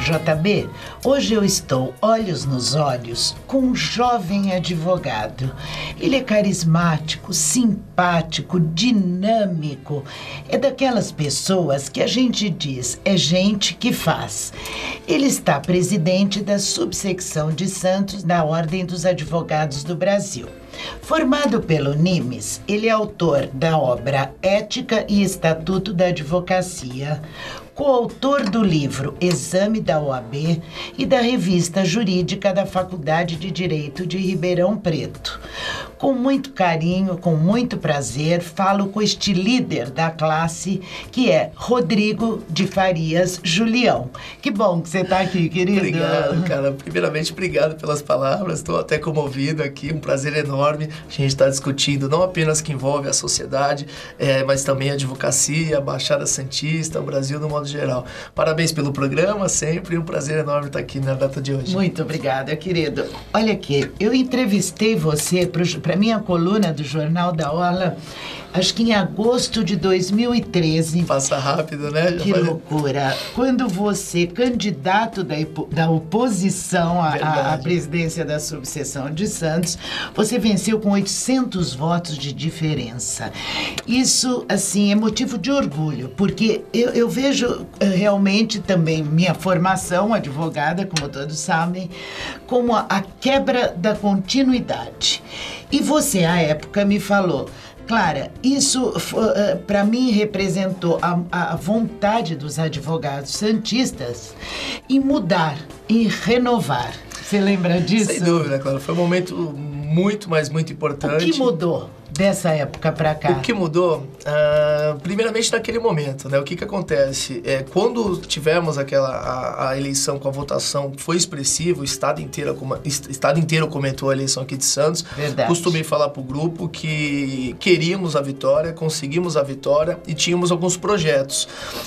JB, hoje eu estou olhos nos olhos com um jovem advogado. Ele é carismático, simpático, dinâmico. É daquelas pessoas que a gente diz, é gente que faz. Ele está presidente da subsecção de Santos da Ordem dos Advogados do Brasil. Formado pelo NIMES, ele é autor da obra Ética e Estatuto da Advocacia, coautor do livro Exame da OAB e da revista jurídica da Faculdade de Direito de Ribeirão Preto. Com muito carinho, com muito prazer, falo com este líder da classe, que é Rodrigo de Farias Julião. Que bom que você está aqui, querido. Obrigado, cara. Primeiramente, obrigado pelas palavras. Estou até comovido aqui, um prazer enorme. A gente está discutindo não apenas que envolve a sociedade, mas também a advocacia, a Baixada Santista, o Brasil no modo geral. Parabéns pelo programa, sempre um prazer enorme estar aqui na data de hoje. Muito obrigada, querido. Olha aqui, eu entrevistei você para minha coluna do Jornal da Orla, acho que em agosto de 2013. Passa rápido, né? Que loucura. Quando você, candidato da oposição à presidência da subseção de Santos, você venceu com 800 votos de diferença. Isso, assim, é motivo de orgulho, porque eu vejo realmente também minha formação advogada, como todos sabem, como a quebra da continuidade. E você, à época, me falou: Clara, isso para mim representou a vontade dos advogados santistas em mudar, em renovar. Você lembra disso? Sem dúvida, Clara. Foi um momento muito, mas muito importante. O que mudou dessa época para cá? O que mudou, primeiramente naquele momento, né? O que acontece? Quando tivemos a eleição com a votação, foi expressivo, o Estado inteiro comentou a eleição aqui de Santos. Verdade. Costumei falar para o grupo que queríamos a vitória, conseguimos a vitória e tínhamos alguns projetos.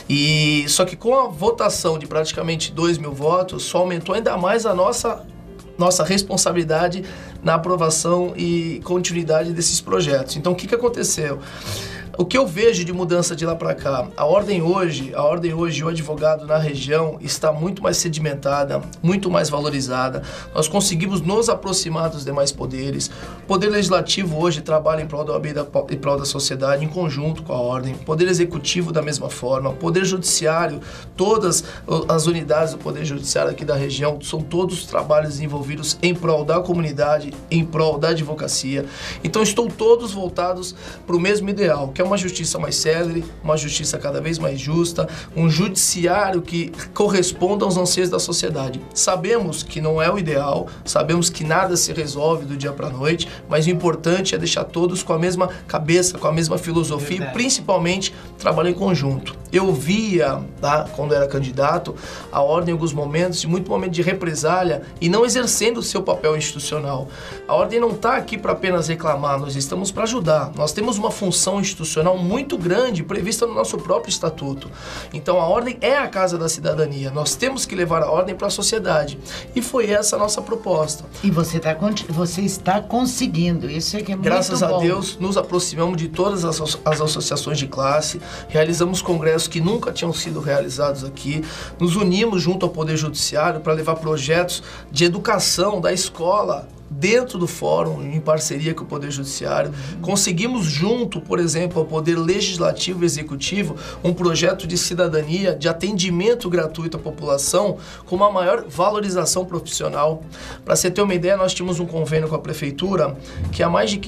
Só que com a votação de praticamente 2.000 votos, só aumentou ainda mais a nossa responsabilidade na aprovação e continuidade desses projetos. Então, o que aconteceu? O que eu vejo de mudança de lá para cá? A ordem hoje, o advogado na região está muito mais sedimentada, muito mais valorizada. Nós conseguimos nos aproximar dos demais poderes. O Poder Legislativo hoje trabalha em prol da OAB e em prol da sociedade, em conjunto com a ordem. O Poder Executivo da mesma forma. O Poder Judiciário, todas as unidades do Poder Judiciário aqui da região, são todos trabalhos desenvolvidos em prol da comunidade, em prol da advocacia. Então, estão todos voltados para o mesmo ideal, que é uma justiça mais célere, uma justiça cada vez mais justa, um judiciário que corresponda aos anseios da sociedade. Sabemos que não é o ideal, sabemos que nada se resolve do dia para a noite, mas o importante é deixar todos com a mesma cabeça, com a mesma filosofia. Verdade. E principalmente trabalhar em conjunto. Eu via, quando era candidato, a ordem em alguns momentos, de muito momento de represália e não exercendo o seu papel institucional. A ordem não está aqui para apenas reclamar, nós estamos para ajudar. Nós temos uma função institucional muito grande prevista no nosso próprio estatuto. Então a ordem é a casa da cidadania. Nós temos que levar a ordem para a sociedade. E foi essa a nossa proposta. E você está conseguindo. Isso é que é muito bom. Graças a Deus, nos aproximamos de todas as associações de classe, realizamos congressos que nunca tinham sido realizados aqui, nos unimos junto ao Poder Judiciário para levar projetos de educação da escola dentro do fórum, em parceria com o Poder Judiciário. Conseguimos junto, por exemplo, ao Poder Legislativo e Executivo, um projeto de cidadania, de atendimento gratuito à população, com uma maior valorização profissional. Para você ter uma ideia, nós tínhamos um convênio com a Prefeitura que há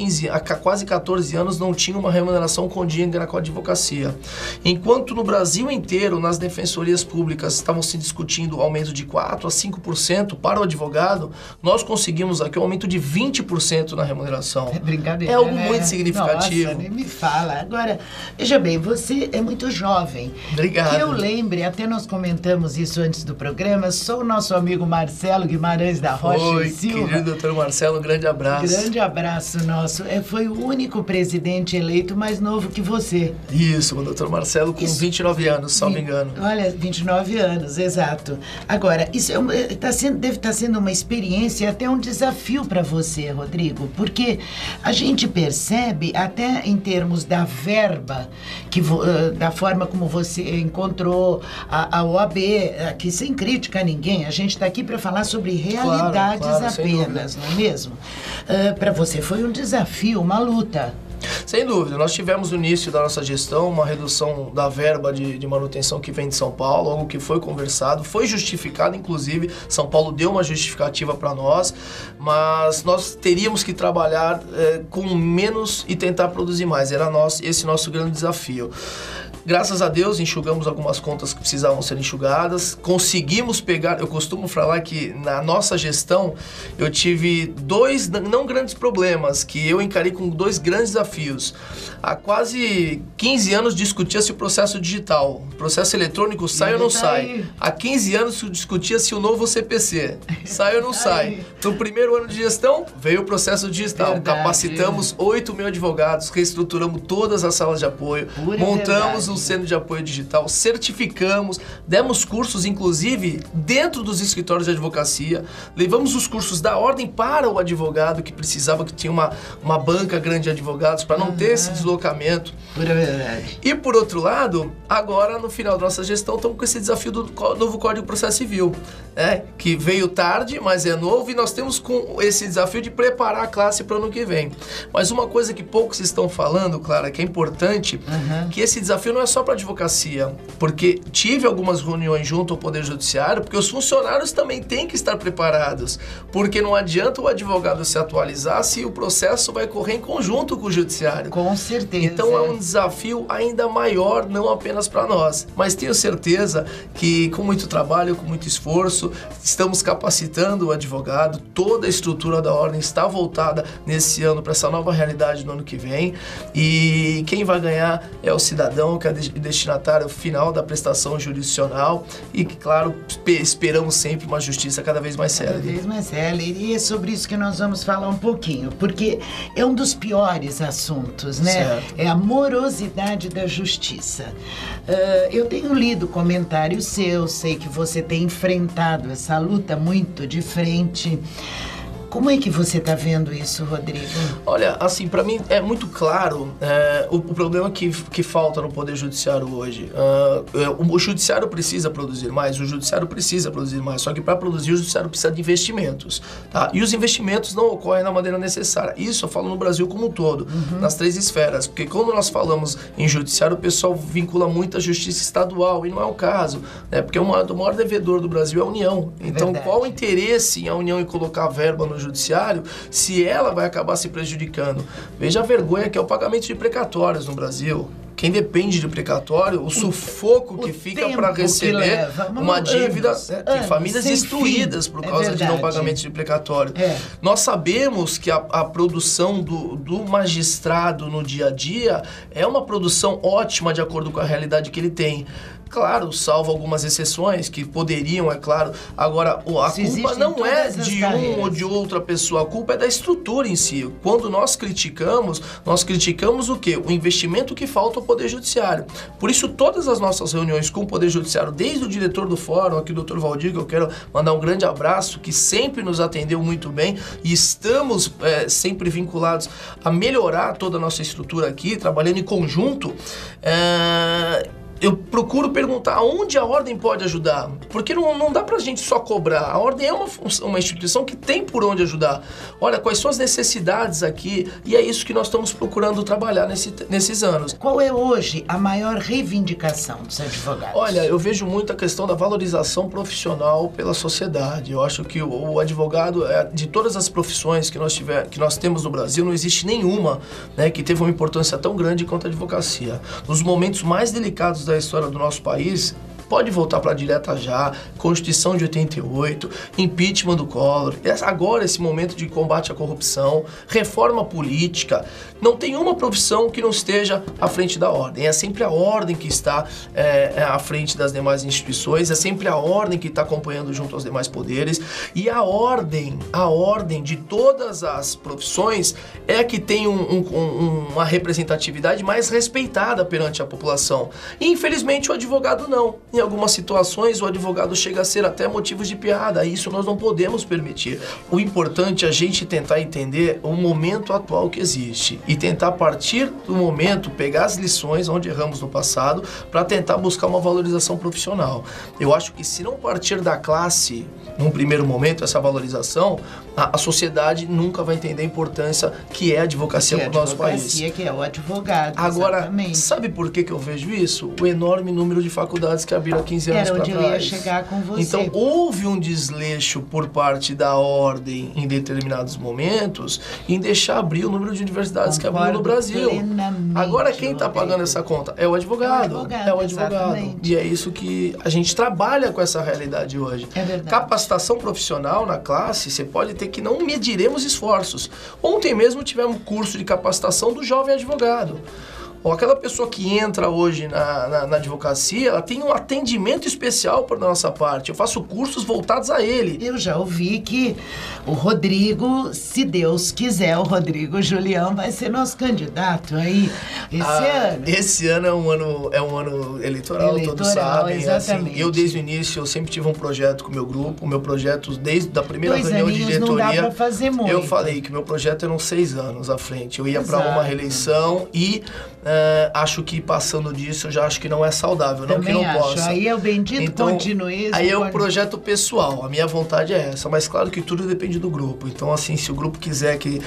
quase 14 anos não tinha uma remuneração condigna com a advocacia. Enquanto no Brasil inteiro, nas defensorias públicas, estavam se discutindo aumento de 4% a 5% para o advogado, nós conseguimos aqui um aumento de 20% na remuneração. É brincadeira, é algo muito significativo. Nossa, nem me fala. Agora, veja bem, você é muito jovem. Obrigado. Que eu lembre, até nós comentamos isso antes do programa, sou o nosso amigo Marcelo Guimarães da Rocha e Silva. Querido doutor Marcelo, um grande abraço. Grande abraço nosso. Foi o único presidente eleito mais novo que você. Isso, o doutor Marcelo com 29 anos, se não me engano. Olha, 29 anos, exato. Agora, isso deve estar sendo uma experiência, até um desafio desafio para você, Rodrigo, porque a gente percebe, até em termos da verba, da forma como você encontrou a OAB, aqui sem crítica a ninguém, a gente está aqui para falar sobre realidades apenas, não é mesmo? Para você foi um desafio, uma luta. Sem dúvida, nós tivemos no início da nossa gestão uma redução da verba de manutenção que vem de São Paulo, algo que foi conversado, foi justificado, inclusive, São Paulo deu uma justificativa para nós, mas nós teríamos que trabalhar com menos e tentar produzir mais, era esse nosso grande desafio. Graças a Deus, enxugamos algumas contas que precisavam ser enxugadas, conseguimos pegar, eu costumo falar que na nossa gestão eu tive dois, não grandes problemas, que eu encarei com dois grandes desafios. Há quase 15 anos discutia-se o processo digital, o processo eletrônico sai ou não sai. Há 15 anos discutia-se o novo CPC, sai ou não sai. No primeiro ano de gestão, veio o processo digital, capacitamos 8 mil advogados, reestruturamos todas as salas de apoio, montamos um centro de apoio digital, certificamos, demos cursos, inclusive, dentro dos escritórios de advocacia, levamos os cursos da ordem para o advogado que precisava, que tinha uma banca grande de advogados, para não ter esse deslocamento. E, por outro lado, agora, no final da nossa gestão, estamos com esse desafio do novo Código de Processo Civil, né? Que veio tarde, mas é novo, e nós temos com esse desafio de preparar a classe para o ano que vem. Mas uma coisa que poucos estão falando, Clara, que é importante, que esse desafio não é só para a advocacia, porque tive algumas reuniões junto ao Poder Judiciário, porque os funcionários também têm que estar preparados, porque não adianta o advogado se atualizar se o processo vai correr em conjunto com o Judiciário. Com certeza. Então é um desafio ainda maior, não apenas para nós, mas tenho certeza que com muito trabalho, com muito esforço, estamos capacitando o advogado, toda a estrutura da ordem está voltada nesse ano para essa nova realidade no ano que vem, e quem vai ganhar é o cidadão, que é destinatário final da prestação jurisdicional, e que, claro, esperamos sempre uma justiça cada vez mais célere. Cada vez mais célere, e é sobre isso que nós vamos falar um pouquinho, porque é um dos piores assuntos, né? Certo. É a morosidade da justiça. Eu tenho lido comentários seus, sei que você tem enfrentado essa luta muito de frente. Como é que você está vendo isso, Rodrigo? Olha, assim, para mim é muito claro o problema que falta no Poder Judiciário hoje. O Judiciário precisa produzir mais, só que para produzir o Judiciário precisa de investimentos, tá? E os investimentos não ocorrem da maneira necessária. Isso eu falo no Brasil como um todo, nas 3 esferas, porque quando nós falamos em Judiciário, o pessoal vincula muito a Justiça Estadual, e não é o caso, né? Porque o maior devedor do Brasil é a União. Então, qual o interesse em a União em colocar verba no Judiciário se ela vai acabar se prejudicando? Veja a vergonha que é o pagamento de precatórios no Brasil. Quem depende de precatório, o sufoco que fica para receber uma dívida, tem famílias destruídas por causa de não pagamento de precatório. Nós sabemos que a produção do magistrado no dia a dia é uma produção ótima de acordo com a realidade que ele tem. Claro, salvo algumas exceções que poderiam, é claro. Agora, a culpa não é de um ou de outra pessoa, a culpa é da estrutura em si. Quando nós criticamos o quê? O investimento que falta ao Poder Judiciário. Por isso, todas as nossas reuniões com o Poder Judiciário, desde o diretor do fórum, aqui o Dr. Valdir, que eu quero mandar um grande abraço, que sempre nos atendeu muito bem, e estamos sempre vinculados a melhorar toda a nossa estrutura aqui, trabalhando em conjunto, eu procuro perguntar aonde a ordem pode ajudar, porque não dá pra gente só cobrar. A ordem é uma instituição que tem por onde ajudar. Olha, quais são as necessidades aqui, e é isso que nós estamos procurando trabalhar nesses anos. Qual é hoje a maior reivindicação dos advogados? Olha, eu vejo muito a questão da valorização profissional pela sociedade. Eu acho que o advogado, de todas as profissões que nós temos no Brasil, não existe nenhuma, né, que teve uma importância tão grande quanto a advocacia. Nos momentos mais delicados da história do nosso país, pode voltar para a direta já, Constituição de 88, impeachment do Collor, agora esse momento de combate à corrupção, reforma política, não tem uma profissão que não esteja à frente da ordem. É sempre a ordem que está à frente das demais instituições, é sempre a ordem que está acompanhando junto aos demais poderes, e a ordem de todas as profissões é a que tem uma representatividade mais respeitada perante a população. E, infelizmente, o advogado não. em algumas situações o advogado chega a ser até motivos de piada. Isso nós não podemos permitir. O importante é a gente tentar entender o momento atual que existe e tentar, a partir do momento, pegar as lições onde erramos no passado para tentar buscar uma valorização profissional. Eu acho que se não partir da classe, num primeiro momento, essa valorização, a sociedade nunca vai entender a importância que é a advocacia para o nosso país. Que é o advogado. Agora, exatamente. sabe por que eu vejo isso? O enorme número de faculdades que abriram há 15 anos para trás. Era onde eu ia chegar com você. Então, houve um desleixo por parte da ordem em determinados momentos em deixar abrir o número de universidades que abriram no Brasil. Agora, quem está pagando essa conta? É o advogado. É o advogado. E é isso que a gente trabalha com essa realidade hoje. É verdade. Capacitação profissional na classe, você pode ter que não mediremos esforços. Ontem mesmo tivemos um curso de capacitação do jovem advogado. Ou aquela pessoa que entra hoje na advocacia, ela tem um atendimento especial para nossa parte. Eu faço cursos voltados a ele. Eu já ouvi que o Rodrigo, se Deus quiser, o Rodrigo Julião vai ser nosso candidato aí esse ano. Esse ano é um ano eleitoral, todos sabem. Exatamente. Assim, eu, desde o início, eu sempre tive um projeto com o meu grupo. O meu projeto, desde a primeira 2 reunião de diretoria, não dá pra fazer muito. Eu falei que meu projeto eram 6 anos à frente. Eu ia para uma reeleição e acho que passando disso, eu já acho que não é saudável, não que não possa. Aí é o bendito então, continuismo. Aí é um projeto pessoal, a minha vontade é essa, mas claro que tudo depende do grupo. Então, assim, se o grupo quiser que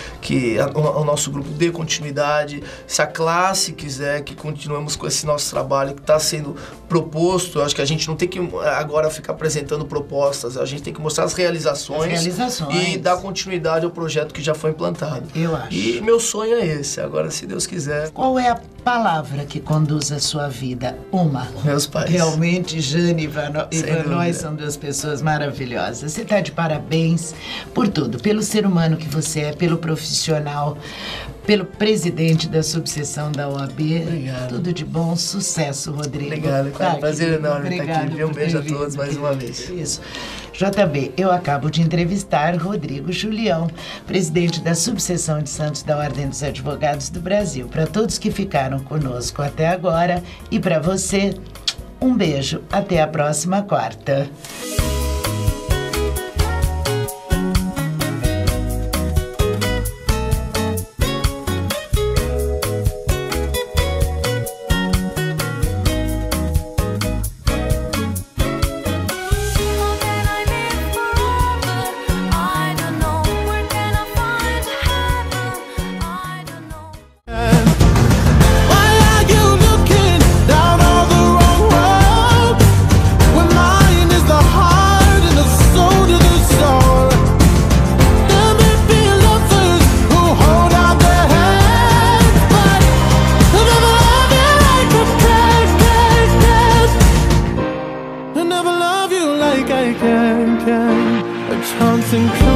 o nosso grupo dê continuidade, se a classe quiser que continuemos com esse nosso trabalho que está sendo proposto, eu acho que a gente não tem que agora ficar apresentando propostas, a gente tem que mostrar as realizações e dar continuidade ao projeto que já foi implantado. Eu acho. E meu sonho é esse, agora se Deus quiser. Qual é a palavra que conduz a sua vida? Uma. Meus pais. Realmente, Jane e nós são 2 pessoas maravilhosas. Você está de parabéns por tudo, pelo ser humano que você é, pelo profissional, pelo presidente da subseção da OAB. Obrigado. Tudo de bom, sucesso, Rodrigo. Obrigado, cara. Prazer enorme estar aqui. Um beijo a todos mais uma vez. Isso. JB, eu acabo de entrevistar Rodrigo Julião, presidente da subseção de Santos da Ordem dos Advogados do Brasil. Para todos que ficaram conosco até agora e para você, um beijo. Até a próxima quarta. A chance and